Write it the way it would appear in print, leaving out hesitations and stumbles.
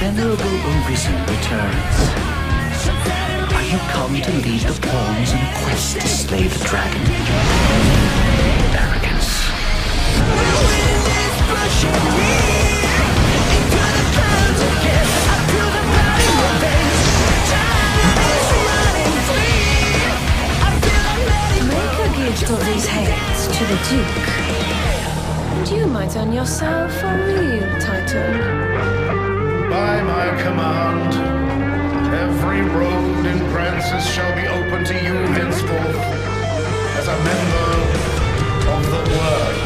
venerable Arisen returns. Are you come to lead the pawns in a quest to slay the dragon? Arrogance. Make a gift of these heads to the Duke, and you might earn yourself a real title. By my command, every road in Grancis shall be open to you henceforth as a member of the Word.